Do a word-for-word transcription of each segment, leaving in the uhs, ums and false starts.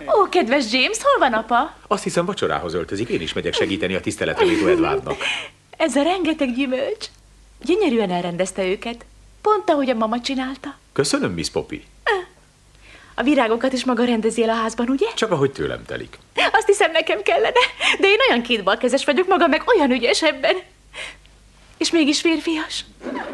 Ó, kedves James, hol van apa? Azt hiszem, vacsorához öltözik. Én is megyek segíteni a tiszteletreméltó Edwardnak. Ez a rengeteg gyümölcs. Gyönyörűen elrendezte őket. Pont ahogy a mama csinálta. Köszönöm, Miss Poppy. A virágokat is maga rendezi el a házban, ugye? Csak ahogy tőlem telik. Azt hiszem, nekem kellene. De én olyan kétbalkezes vagyok, maga meg olyan ügyes ebben. És mégis férfias.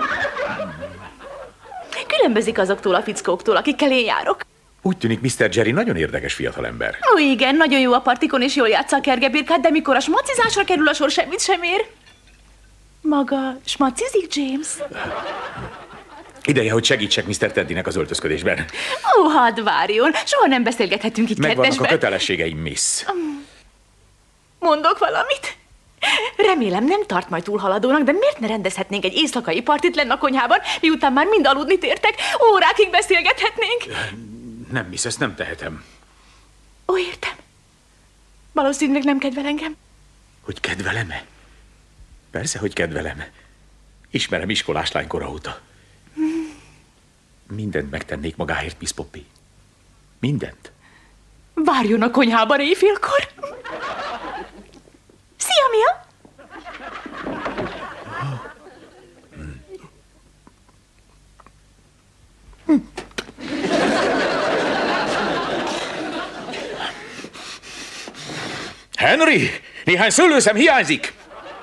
Különbözik azoktól a fickóktól, akikkel én járok. Úgy tűnik, miszter Jerry nagyon érdekes fiatalember. Ó, igen, nagyon jó a partikon, és jól játsza a kergebirkát, de mikor a smacizásra kerül, a sor semmit sem ér. Maga smacizik, James? Ideje, hogy segítsek miszter Teddynek az öltözködésben. Ó, hadd várjon, soha nem beszélgethetünk itt Megvannak kedvesben. a kötelességeim, miss. Mondok valamit? Remélem nem tart majd túlhaladónak, de miért ne rendezhetnénk egy éjszakai partit lenn a konyhában, miután már mind aludni tértek, órákig beszélgethetnénk? Nem, miss, ezt nem tehetem. Ó, értem. Valószínűleg nem kedvel engem. Hogy kedvelem-e? Persze, hogy kedvelem. Ismerem iskolás lánykora óta. Hmm. Mindent megtennék magáért, Miss Poppy. Mindent. Várjon a konyhában éjfélkor. Szia, Mia! Henry! Néhány szőlőszem hiányzik!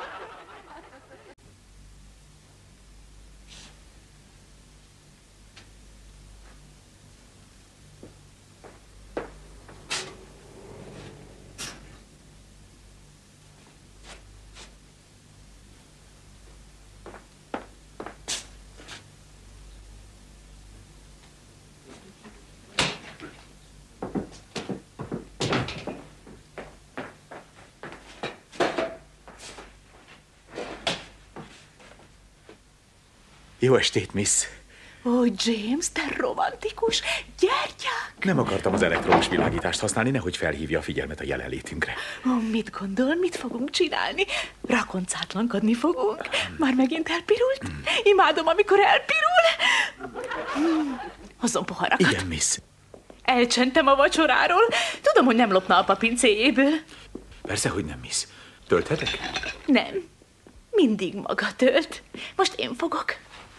Jó estét, miss. Ó, James, te romantikus. Gyertyák. Nem akartam az elektromos világítást használni, nehogy felhívja a figyelmet a jelenlétünkre. Ó, mit gondol, mit fogunk csinálni? Rakoncátlankodni fogunk. Már megint elpirult? Imádom, amikor elpirul. Hmm. Hozzon poharakat. Igen, miss. Elcsentem a vacsoráról. Tudom, hogy nem lopna apa pincéjéből. Persze, hogy nem, miss. Tölthetek? Nem. Mindig maga tölt. Most én fogok.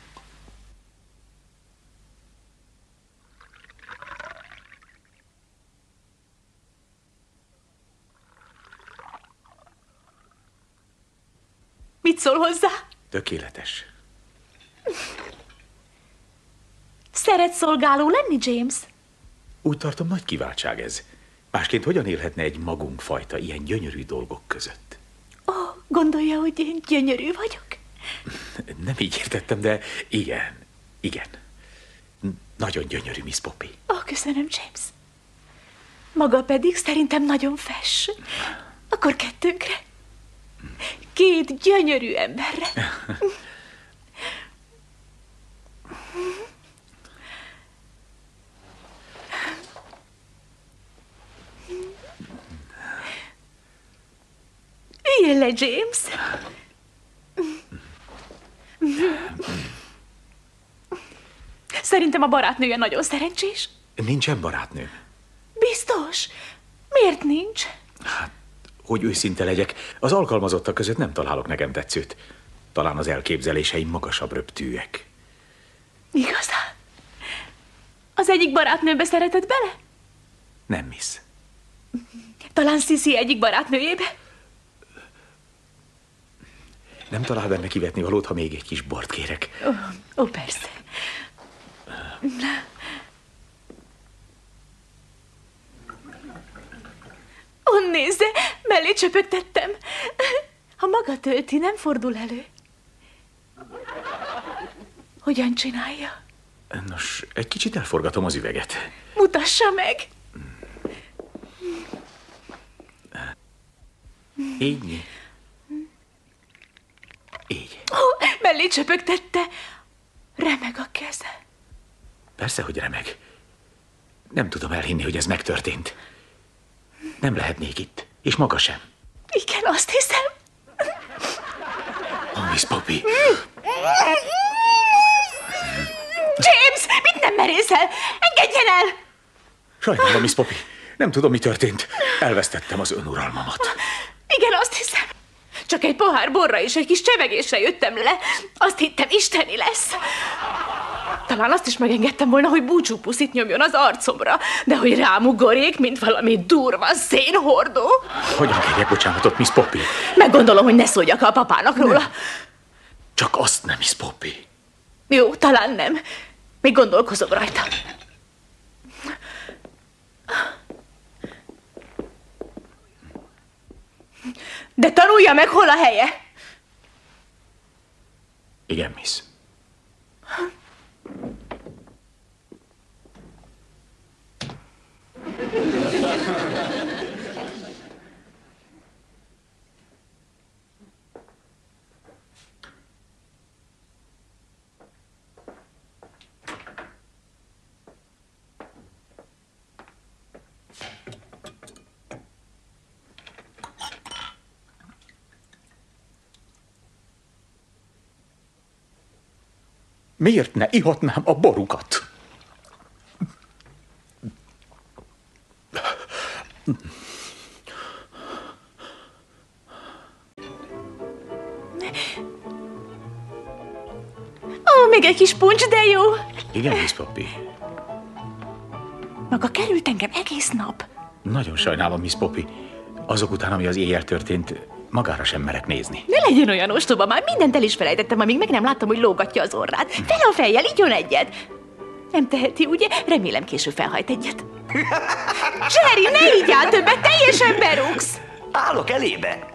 Mit szól hozzá? Tökéletes. Szeret szolgáló lenni, James? Úgy tartom, nagy kiváltság ez. Másként hogyan élhetne egy magunk fajta ilyen gyönyörű dolgok között? Ó, gondolja, hogy én gyönyörű vagyok? Nem így értettem, de igen, igen. Nagyon gyönyörű, Miss Poppy. Ó, köszönöm, James. Maga pedig szerintem nagyon fes. Akkor kettőnkre. Két gyönyörű emberre. Üljön le, James. Szerintem a barátnője nagyon szerencsés. Nincsen barátnő. Biztos? Miért nincs? Hát, hogy őszinte legyek, az alkalmazottak között nem találok nekem tetszőt. Talán az elképzeléseim magasabb röptűek. Igazán? Az egyik barátnőbe szeretett bele? Nem, miss. Talán Sissy egyik barátnőjébe? Nem talál benne kivetni valót, ha még egy kis bort kérek. Ó, ó persze. Ó, nézze, mellé csöpögtettem. Ha maga tölti, nem fordul elő. Hogyan csinálja? Nos, egy kicsit elforgatom az üveget. Mutassa meg! Így. Így. Ó, mellé csöpögtette. Remeg a keze. Persze, hogy remeg. Nem tudom elhinni, hogy ez megtörtént. Nem lehetnék itt, és maga sem. Igen, azt hiszem. Oh, Miss Poppy. James, mit nem merészel? Engedjen el! Sajnálom, Miss Poppy. Nem tudom, mi történt. Elvesztettem az önuralmamat. Igen, azt hiszem. Csak egy pohár borra és egy kis csevegésre jöttem le. Azt hittem, isteni lesz. Talán azt is megengedtem volna, hogy búcsúpuszit nyomjon az arcomra, de hogy rám ugorék, mint valami durva szénhordó. Hogyan kérjek bocsánatot, Miss Poppy? Meggondolom, hogy ne szóljak a papának róla. Nem. Csak azt nem, Miss Poppy. Jó, talán nem. Még gondolkozom rajta. De tanulja meg, hol a helye. Igen, Miss. Miért ne ihatnám a borukat? Ó, még egy kis puncs, de jó. Igen, Miss Poppy. Maga került engem egész nap. Nagyon sajnálom, Miss Poppy. Azok után, ami az éjjel történt, magára sem merek nézni. Ne legyen olyan ostoba, már mindent el is felejtettem, amíg meg nem láttam, hogy lógatja az orrát. Fel a fejjel, igyon egyet. Nem teheti, ugye? Remélem később felhajt egyet. Jerry, ne így áll többet, teljesen berúgsz. Állok elébe.